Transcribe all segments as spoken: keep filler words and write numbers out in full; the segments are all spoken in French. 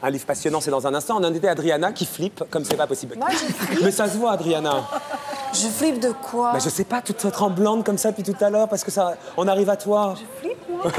un livre passionnant, c'est dans un instant. On en était à Adriana qui flippe comme c'est pas possible. Moi, je flippe. Mais ça se voit, Adriana. Je flippe de quoi? Bah, je sais pas, toute tremblante comme ça depuis tout à l'heure parce que ça, on arrive à toi. Je flippe, moi.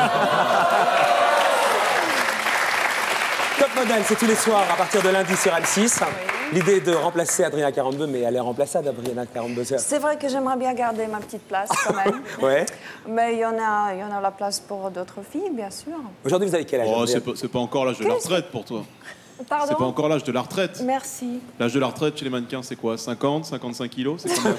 Top Model, c'est tous les soirs à partir de lundi sur M six. Oui. L'idée est de remplacer Adriana quarante-deux, mais elle est remplaçable, Adriana quarante-deux. C'est vrai que j'aimerais bien garder ma petite place quand même. Ouais. Mais il y en a, il y en a la place pour d'autres filles, bien sûr. Aujourd'hui, vous avez quel âge? Oh, c'est pas, pas encore l'âge de la retraite pour toi. Pardon? C'est pas encore l'âge de la retraite. Merci. L'âge de la retraite chez les mannequins, c'est quoi? cinquante, cinquante-cinq kilos? C'est combien?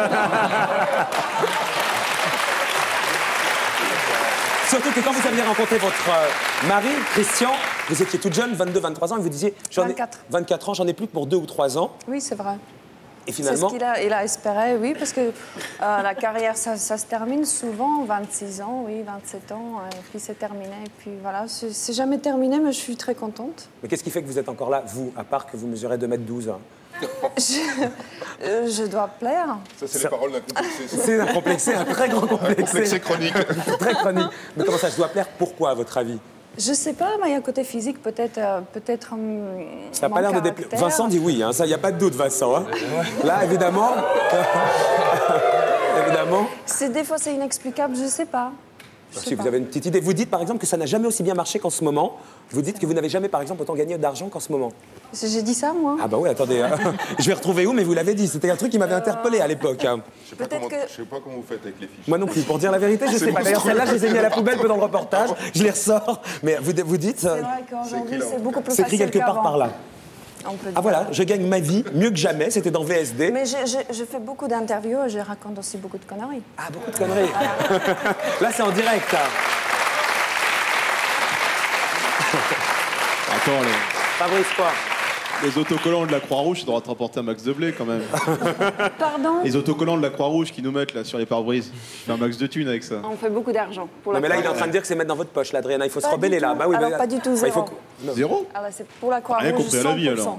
Surtout que quand vous aviez rencontré votre euh, mari, Christian, vous étiez toute jeune, vingt-deux, vingt-trois ans, et vous disiez... vingt-quatre. vingt-quatre ans, j'en ai plus pour deux ou trois ans. Oui, c'est vrai. Et finalement... C'est ce qu'il a, il a espéré, oui, parce que euh, la carrière, ça, ça se termine souvent, vingt-six ans, oui, vingt-sept ans, et puis c'est terminé. Et puis voilà, c'est jamais terminé, mais je suis très contente. Mais qu'est-ce qui fait que vous êtes encore là, vous, à part que vous mesurez deux mètres douze? je, euh, je dois plaire. Ça, c'est les paroles d'un complexé. C'est un complexé, un très grand complexé. Un complexé chronique. Très chronique. Mais comment ça, je dois plaire? Pourquoi, à votre avis? Je sais pas, mais il y a un côté physique, peut-être... Euh, peut-être um, ça n'a pas l'air de déplaire. Vincent dit oui, hein, ça, il n'y a pas de doute, Vincent. Hein. Là, évidemment... évidemment... Des fois, c'est inexplicable, je sais pas. Je si sais vous pas. avez une petite idée. Vous dites, par exemple, que ça n'a jamais aussi bien marché qu'en ce moment. Vous dites que vous n'avez jamais, par exemple, autant gagné d'argent qu'en ce moment. J'ai dit ça, moi? Ah bah oui, attendez. Hein. Je vais retrouver où, mais vous l'avez dit. C'était un truc qui m'avait interpellé à l'époque. Hein. Je sais pas, comment, que... je sais pas comment vous faites avec les fiches. Moi non plus. Pour dire la vérité, je sais pas. D'ailleurs, celle-là, je les ai mis à la poubelle pendant le reportage. Je les ressors. Mais vous, vous dites... C'est vrai qu'aujourd'hui, c'est beaucoup plus facile. C'est écrit quelque part par là. Ah voilà, je gagne ma vie mieux que jamais, c'était dans V S D. Mais je, je, je fais beaucoup d'interviews et je raconte aussi beaucoup de conneries. Ah, beaucoup de conneries. Là, c'est en direct. Attends, les... Fabrice, quoi? Les autocollants de la Croix-Rouge, ça doit te rapporter un max de blé quand même. Pardon? Les autocollants de la Croix-Rouge qui nous mettent là sur les pare-brises. Je fais un max de thunes avec ça. On fait beaucoup d'argent. Non, mais là, il est en train de dire que c'est mettre dans votre poche, là, Adriana. Il faut pas se rebeller là. Bah oui, alors, bah, pas du tout, zéro. Bah, il faut... Zéro? Alors, c'est pour la Croix-Rouge, rien compris à la vie alors.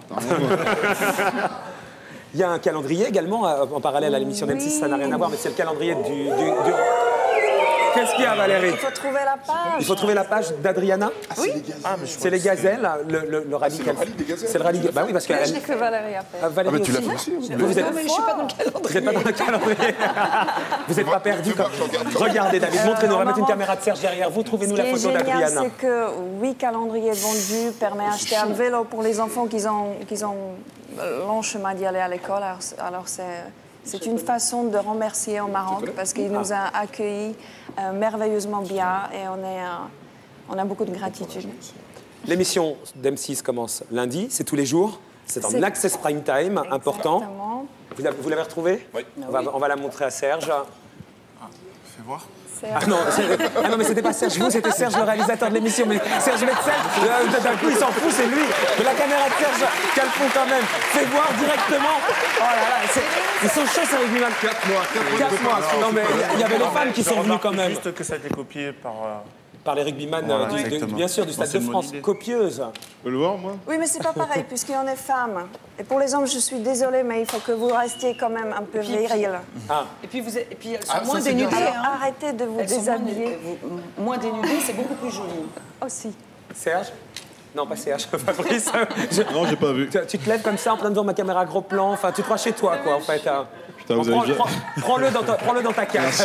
Il y a un calendrier également en parallèle à l'émission d'M six, ça n'a rien à voir, mais c'est le calendrier du... du, du... Qu'est-ce qu'il y a, Valérie? Il faut trouver la page. Il faut trouver la page d'Adriana. Ah, oui. Ah, c'est les gazelles, le, le, le rallye. Ah, c'est le rallye des gazelles. C'est le rallye. Bah oui, parce que. Je l'ai fait Valérie après. Ah, Valérie ah, mais tu l'as aussi. fait aussi. Vous, vous, vous êtes... Non, mais je suis pas dans le calendrier. Vous n'êtes pas dans le calendrier. Vous n'êtes pas perdu. Quand... Regardez, David, montrez-nous. On va mettre une caméra de Serge derrière vous. Trouvez-nous la photo d'Adriana. Ce qui est génial, c'est que huit calendriers vendus permet d'acheter un vélo pour les enfants qui ont, qui ont long chemin d'y aller à l'école. Alors, alors c'est. C'est une façon de remercier au Maroc parce qu'il nous a accueillis euh, merveilleusement bien et on, est, euh, on a beaucoup de gratitude. L'émission d'M six commence lundi, c'est tous les jours. C'est en Access Prime Time, important. Exactement. Vous l'avez retrouvée? Oui. On va, on va la montrer à Serge. Ah, fais voir. Ah non, ah non, mais c'était pas Serge vous, c'était Serge le réalisateur de l'émission. Mais Serge Metzel, d'un coup il s'en fout, c'est lui. Mais la caméra de Serge, qu'elle font quand même. Fais voir directement. Oh là là, ils sont chauds ces rugbyman. quatre mois. quatre mois. Non mais il y avait les femmes qui sont venues quand même. Juste que ça a été copié par... Euh... Par les rugbyman, Voilà, du, de, bien sûr, du Stade bon, de France. Copieuse. Tu peux le voir, moi? Oui, mais c'est pas pareil, puisqu'on est femme. Et pour les hommes, je suis désolée, mais il faut que vous restiez quand même un peu viril. Ah. Et puis, vous êtes, et puis elles sont Ah, moins ça, c'est dénudées. bien. Hein. Arrêtez de vous Elles sont moins, déshabiller. euh, moins dénudées, c'est beaucoup plus joli. Aussi. Serge? Non, pas Serge, Fabrice. Je... Non, j'ai pas vu. Tu, tu te lèves comme ça en plein devant ma caméra gros plan. Enfin, tu te crois chez toi, quoi, en fait. Hein. Putain, vous prends, avez prends, prends-le dans ta, prends-le dans ta cage.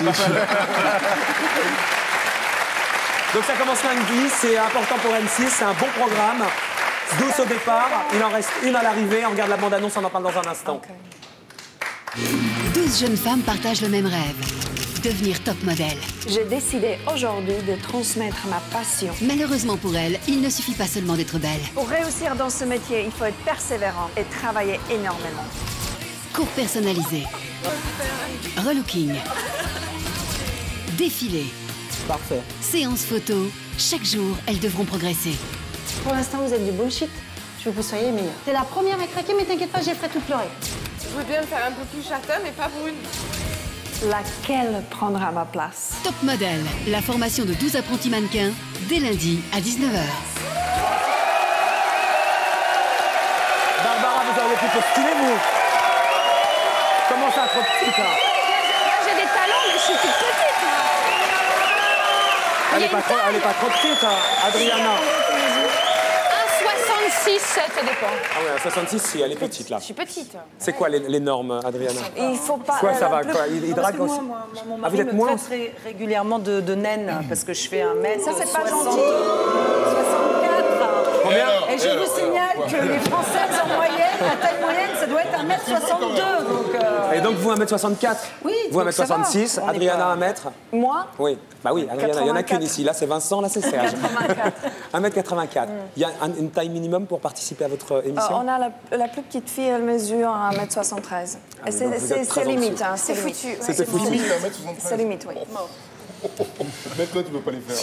Donc ça commence lundi, c'est important pour M six, c'est un bon programme. douze au départ, il en reste une à l'arrivée. On regarde la bande-annonce, on en parle dans un instant. Okay. douze jeunes femmes partagent le même rêve, devenir top modèle. J'ai décidé aujourd'hui de transmettre ma passion. Malheureusement pour elles, il ne suffit pas seulement d'être belle. Pour réussir dans ce métier, il faut être persévérant et travailler énormément. Cours personnalisé, relooking, défilé. Parfait. Séance photo, chaque jour, elles devront progresser. Pour l'instant, vous êtes du bullshit. Je veux que vous soyez meilleurs. T'es la première à craquer, mais t'inquiète pas, j'ai ferai tout pleurer. Je veux bien me faire un peu plus châtain, mais pas brune. Laquelle prendra ma place? Top Model, la formation de douze apprentis mannequins, dès lundi à dix-neuf heures. Barbara, vous auriez pu postuler, vous? Comment ça, trop petite, là? J'ai des talons, mais je suis toute petite, moi. Elle n'est pas, pas trop petite, hein, Adriana. un soixante soixante-sept, ça dépend. Ah ouais, à soixante-six, si, elle est petite, là. Je suis petite. C'est quoi les, les normes, Adriana? Il faut pas. Quoi, ça la va, plus- quoi? Il, il Parce drague que moi, aussi. moi, moi, mon Ah, mari vous êtes me moins traite très régulièrement de, de naine, parce que je fais un mètre Ça, c'est pas soixante, gentil. soixante-quatre. Combien? Et je vous signale que les Françaises, en moyenne, la taille moyenne, ça doit être un mètre soixante-deux. Donc, euh, Et donc, vous, un mètre soixante-quatre? Oui, Vous, un donc mètre ça va. soixante-six, On est Adriana, pas- un mètre? Moi, Oui, bah oui, Adriana, il n'y en a qu'une quatre-vingt-quatre. ici. Là, c'est Vincent, là, c'est Serge. quatre-vingt-quatre. un mètre quatre-vingt-quatre. Il y a un- une taille minimum pour participer à votre Euh, émission? on a la, la plus petite fille, elle mesure un mètre soixante-treize. Ah Et oui, c'est donc vous êtes c'est- très c'est en limite. dessous. Hein, c'est C'est limite. foutu. ouais. C'était foutu. limite un mètre soixante-treize. C'est limite, oui. Même toi, tu peux pas les faire.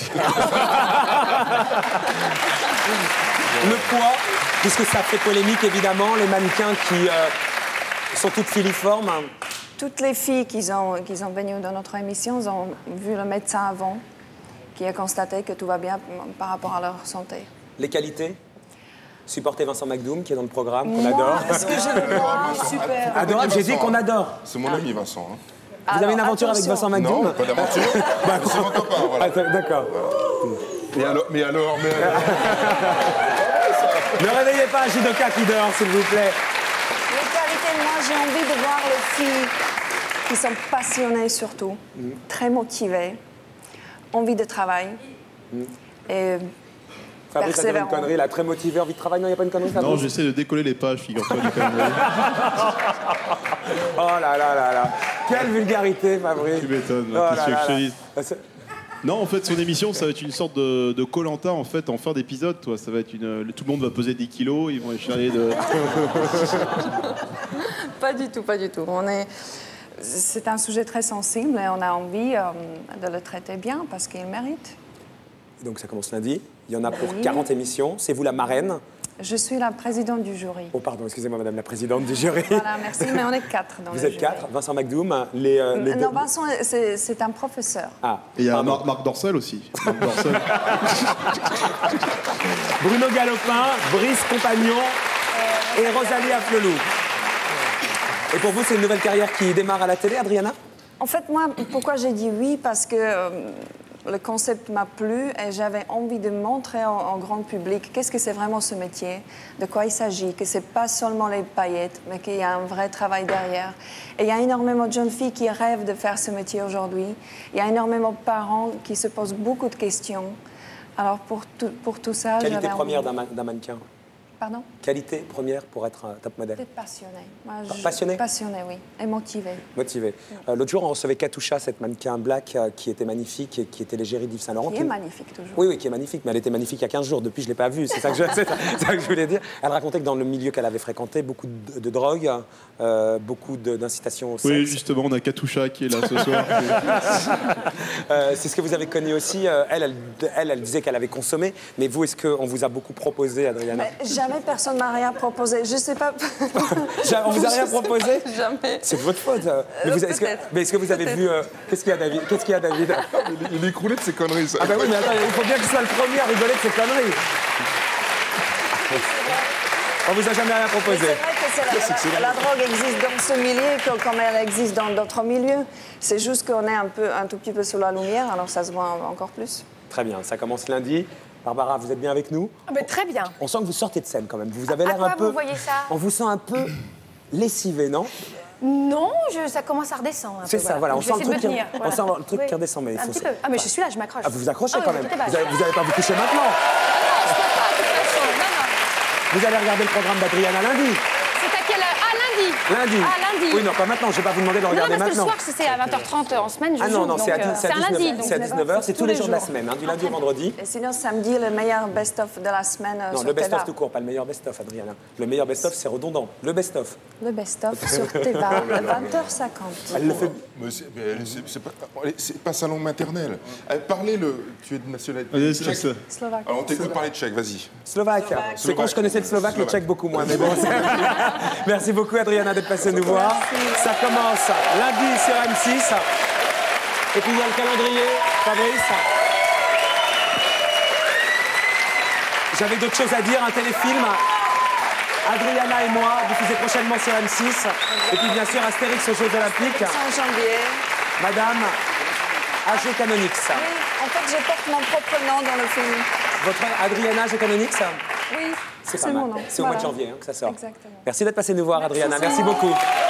Le poids, puisque ça fait polémique, évidemment, les mannequins qui euh, sont toutes filiformes. Toutes les filles qui ont, qui ont venu dans notre émission ont vu le médecin avant, qui a constaté que tout va bien par rapport à leur santé. Les qualités? Supportez Vincent McDoom, qui est dans le programme, qu'on Moi, adore. est-ce que je le vois super. Adorable, j'ai dit qu'on adore. C'est mon ami, Vincent. hein. Vous avez une Alors, aventure avec attention. Vincent McDoom? Non, pas d'aventure. C'est mon copain, voilà. Ah, D'accord. Mais alors, mais alors, mais alors. Ne réveillez pas un judoka qui dort, s'il vous plaît. Les qualités, moi, j'ai envie de voir les filles qui sont passionnées surtout, très motivées, envie de travail et Fabrice a dit une persévérant. connerie, là, très motivé, envie de travail. Non, il n'y a pas une connerie, Non, Fabrice? j'essaie de décoller les pages, figure-toi, du calendrier. Oh là là là là. Quelle vulgarité, Fabrice. Tu m'étonnes, Oh qu'est-ce là que là je te là. dis? Ah, c'est- Non, en fait, son émission, ça va être une sorte de de Koh-Lanta, en fait, en fin d'épisode, toi. Ça va être une... Tout le monde va peser dix kilos, ils vont échaler de... Pas du tout, pas du tout. On est... C'est un sujet très sensible et on a envie euh, de le traiter bien parce qu'il mérite. Donc ça commence lundi. Il y en a pour Oui. quarante émissions. C'est vous la marraine. Je suis la présidente du jury. Oh pardon, excusez-moi, madame la présidente du jury. Voilà, merci, mais on est quatre dans Vous le êtes jury. quatre. Vincent McDoom, les... euh, les Non, deux- Vincent, c'est c'est un professeur. Ah, Et il y a pardon. Marc, Marc Dorcel aussi. Marc Dorcel. Bruno Galopin, Brice Compagnon et Rosalie Afflelou. Et pour vous, c'est une nouvelle carrière qui démarre à la télé, Adriana? En fait, moi, pourquoi j'ai dit oui? Parce que euh, le concept m'a plu et j'avais envie de montrer au, au grand public qu'est-ce que c'est vraiment ce métier, de quoi il s'agit, que c'est pas seulement les paillettes, mais qu'il y a un vrai travail derrière. Et il y a énormément de jeunes filles qui rêvent de faire ce métier aujourd'hui. Il y a énormément de parents qui se posent beaucoup de questions. Alors pour tout, pour tout ça, Qualité j'avais première envie... d'un ma- d'un mannequin. Pardon? Qualité première pour être un top modèle. D'être passionnée. Moi, je- Passionnée? Passionnée, oui. Et motivée. Motivé. Euh, L'autre jour, on recevait Katusha, cette mannequin black euh, qui était magnifique et qui était l'égérie d'Yves Saint-Laurent. Qui est magnifique toujours. Oui, oui, qui est magnifique, mais elle était magnifique il y a quinze jours. Depuis, je ne l'ai pas vue. C'est ça, que je- c'est ça- c'est ça que je voulais dire. Elle racontait que dans le milieu qu'elle avait fréquenté, beaucoup de, de drogue, euh, beaucoup de- d'incitation au sexe. Oui, justement, on a Katusha qui est là ce soir. Euh, c'est ce que vous avez connu aussi. Euh, elle, elle, elle, elle disait qu'elle avait consommé. Mais vous, est-ce qu'on vous a beaucoup proposé, Adriana? Mais jamais personne m'a rien proposé. Je sais pas. Ja- On vous a rien Je sais proposé? pas, Jamais. C'est de votre faute. euh. Mais vous- est-ce que, peut-être. mais est-ce que vous avez vu... euh, Qu'est-ce qu'il y a, David? Qu'est-ce qu'il y a, David? Il est écroulé de ses conneries, ça. Ah bah oui, mais attends, il faut bien que je sois le premier à rigoler de ces conneries. On vous a jamais rien Mais proposé. c'est vrai que c'est la, la- la drogue existe dans ce milieu que- comme elle existe dans d'autres milieux. C'est juste qu'on est un, peu, un tout petit peu sous la lumière, alors ça se voit encore plus. Très bien, ça commence lundi. Barbara, vous êtes bien avec nous? Ah, mais très bien. On sent que vous sortez de scène quand même. Vous avez À l'air quoi un peu... vous voyez ça? On vous sent un peu lessivé, non? Non, je, ça commence à redescendre. un peu, C'est ça, voilà. On Je sent vais le essayer truc, de me qui... tenir, on voilà. sent le truc Oui. qui redescend. Mais il Un faut... petit peu. Ah, mais je suis là, je m'accroche. Ah, vous vous accrochez Ah, quand oui, même. tout est bas. Vous n'allez pas vous coucher maintenant. Je peux pas, de toute façon. Non, non. Vous allez regarder le programme d'Adriana lundi. C'est à quelle heure? Ah, lundi. Lundi. Ah, lundi. Oui, non, pas maintenant. Je ne vais pas vous demander de Non, regarder parce que le maintenant. soir, c'est à vingt heures trente en semaine, je Ah non, joue, non, c'est à, donc, euh, dix- c'est à c'est un lundi. dix-neuf donc c'est à dix-neuf heures, c'est tous les jours de la jours. semaine, hein, du lundi au vendredi. Et sinon, samedi, le meilleur best-of de la semaine euh, Non, sur le best-of Teva. tout court, pas le meilleur best-of, Adriana. Le meilleur best-of, c'est redondant. Le best-of. Le best-of sur Teva, à vingt heures cinquante. Elle le fait. Mais c'est mais elle- c'est- c'est pas, c'est pas sa langue maternelle. Euh, Parlez le. Tu es de nationalité Allez, tchèque. c'est ça. Slovaque. Alors on t'écoute parler tchèque, vas-y. Slovaque. C'est quand je connaissais le slovaque, le Slovaque. tchèque beaucoup moins. Mais bon, c'est- merci beaucoup, Adriana, d'être passée nous voir. Ça commence lundi sur M six. Et puis il y a le calendrier, Fabrice. J'avais d'autres choses à dire, un téléfilm. Adriana et moi, diffusé prochainement sur M six. Et puis bien sûr, Astérix aux Jeux Olympiques. En janvier. Madame A G Canonix. Oui, en fait, je porte mon propre nom dans le film. Votre Adriana A G Canonix, Oui. C'est C'est pas mal. mon nom. C'est au mois de Voilà. janvier hein, que ça sort. Exactement. Merci d'être passé nous voir, Merci, Adriana. c'est Merci moi. beaucoup.